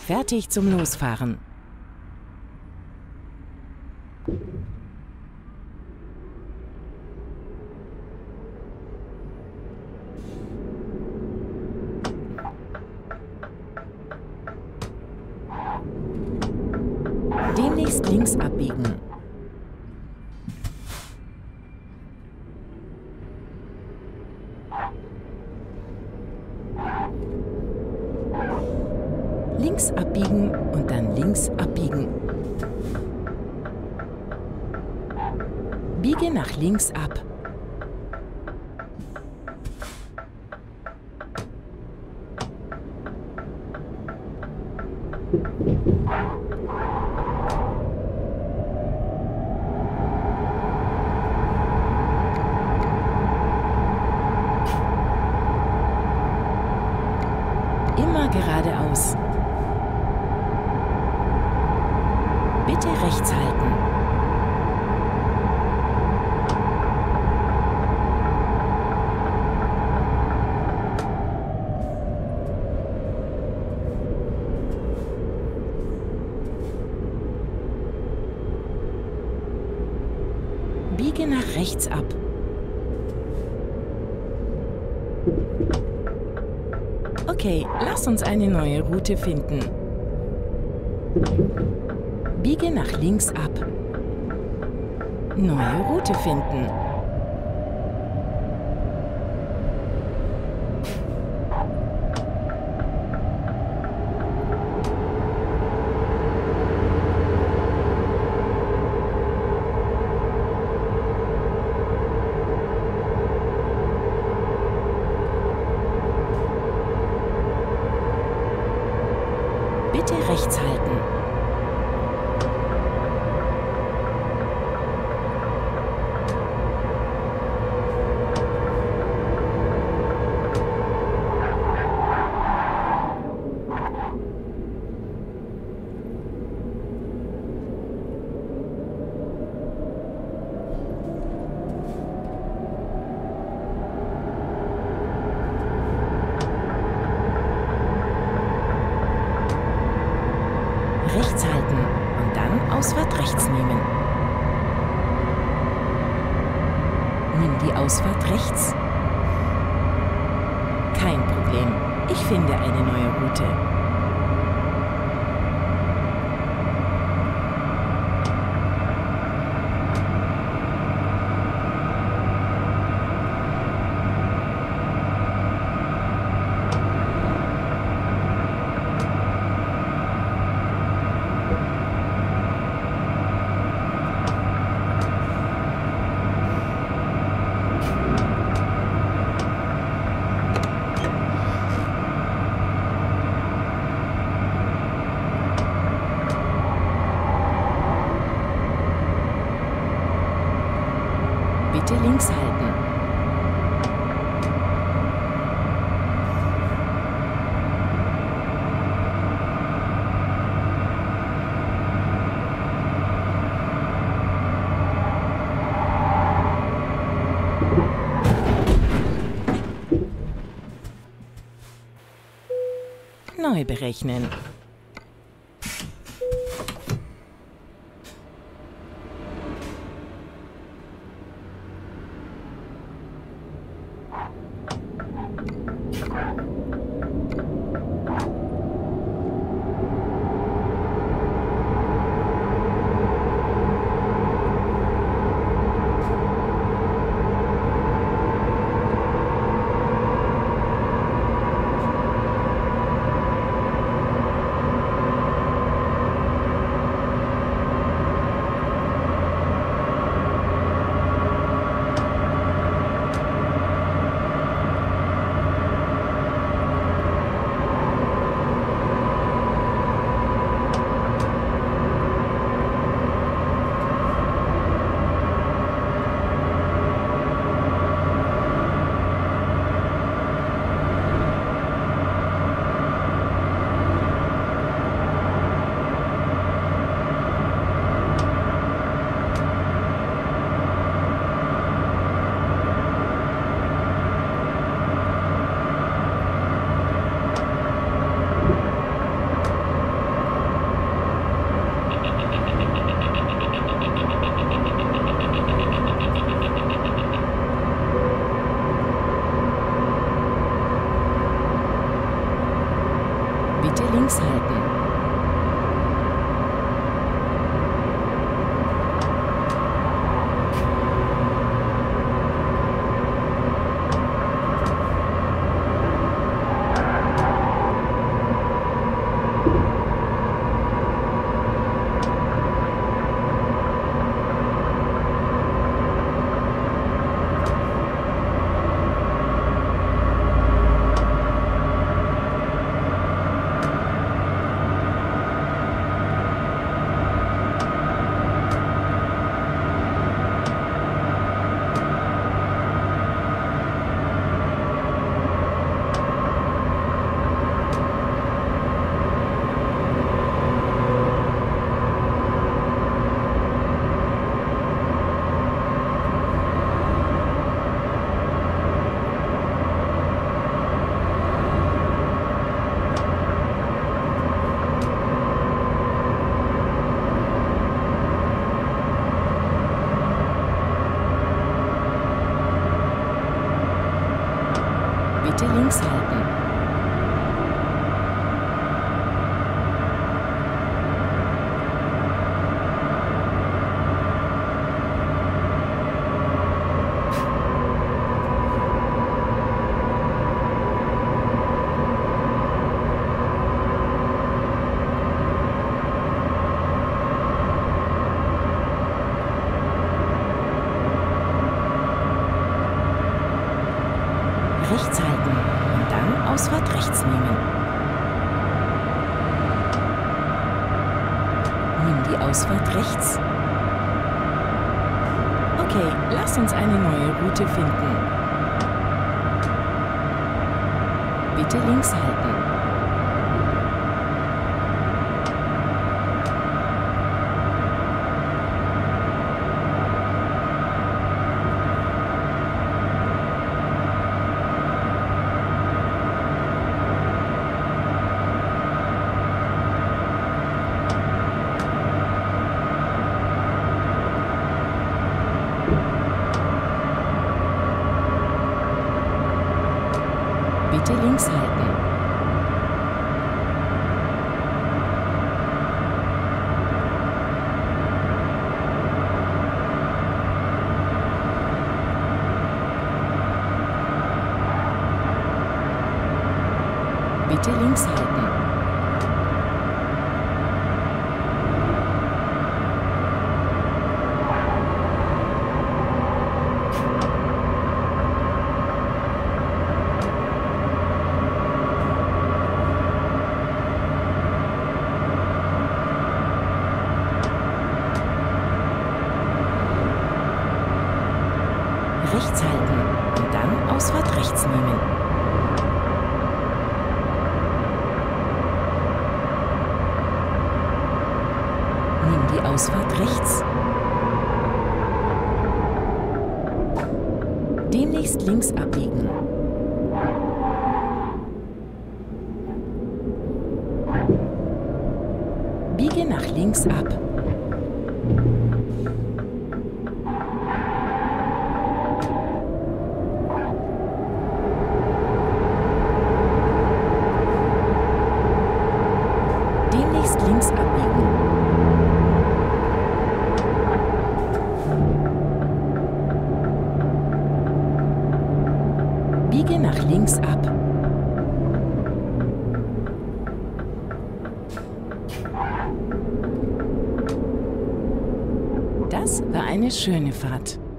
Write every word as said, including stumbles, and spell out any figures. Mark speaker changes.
Speaker 1: fertig zum Losfahren. Demnächst links abbiegen. Links abbiegen und dann links abbiegen. Biege nach links ab. Immer geradeaus. Bitte rechts halten. Biege nach rechts ab. Okay, lass uns eine neue Route finden. Biege nach links ab. Neue Route finden. Bitte rechts halten. Rechts halten und dann Ausfahrt rechts nehmen. Nimm die Ausfahrt rechts. Kein Problem. Ich finde eine neue Route. Bitte links halten. Neu berechnen. Bitte links halten. Bitte links halten. Rechts halten und dann Ausfahrt rechts nehmen. Nimm die Ausfahrt rechts. Okay, lass uns eine neue Route finden. Bitte links halten. Bitte links halten. Bitte links halten. Rechts halten und dann Ausfahrt rechts nehmen. Nimm die Ausfahrt rechts. Demnächst links abbiegen. Biege nach links ab. Demnächst links abbiegen. Biege nach links ab. Das war eine schöne Fahrt.